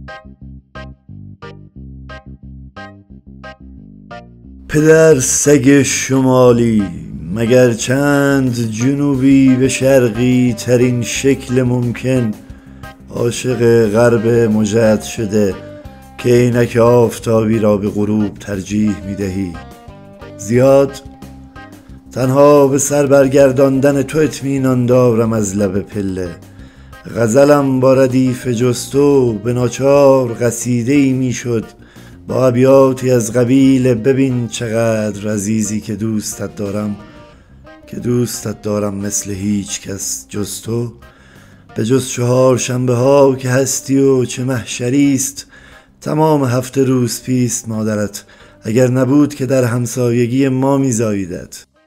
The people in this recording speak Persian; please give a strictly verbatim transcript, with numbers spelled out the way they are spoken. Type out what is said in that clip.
پدر سگ شمالی، مگر چند جنوبی به شرقی ترین شکل ممکن عاشق غرب مجد شده که عینک آفتابی را به غروب ترجیح می دهی؟ زیاد تنها به سر برگرداندن تو اطمینان دارم از لب پله. غزلم با ردیف جستو به ناچار قصیده‌ای می شد با ابیاتی از قبیل ببین چقدر عزیزی که دوستت دارم، که دوستت دارم مثل هیچ کس جز تو. به جز چهار شنبه ها که هستی و چه محشریست تمام هفته روز پیست مادرت، اگر نبود که در همسایگی ما می زاییدت.